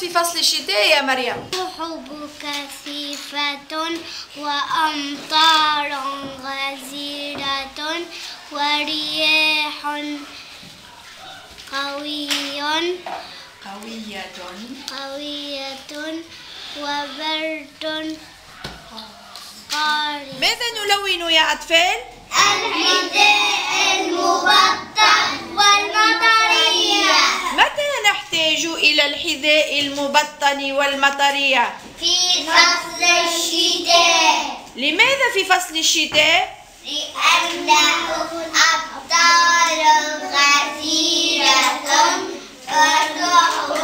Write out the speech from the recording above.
فصل الشتاء يا مريم؟ سحب كثيفة وأمطار غزيرة ورياح قوية وبرد قارس. ماذا نلون يا أطفال؟ الحذاء المبطن والمطرية. متى نحتاج إلى الحذاء المبطن والمطرية؟ في فصل الشتاء. لماذا في فصل الشتاء؟ لأنه أمطار غزيرة وسحب